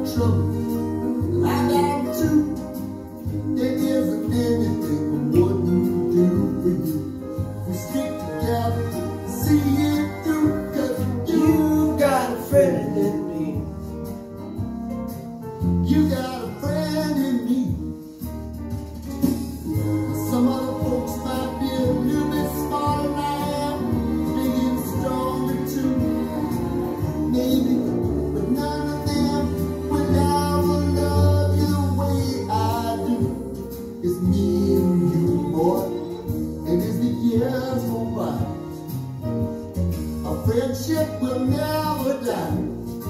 trouble, I got them too. There isn't anything I wouldn't do for you. We stick together, see it through, 'cause you got a friend in me. You got a friend in me. Some other folks might be a little bit smarter than I am, big and stronger too, maybe, but none of them will ever love you the way I do. It's me and you, boy, and as the years go by, our friendship will never die.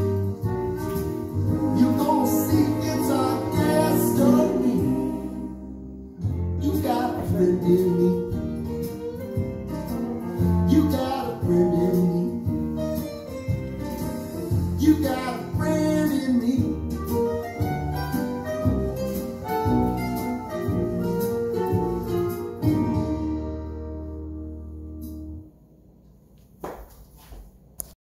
You're gonna see it's our destiny. You got a friend in me. You got a friend in me. You got a friend in me.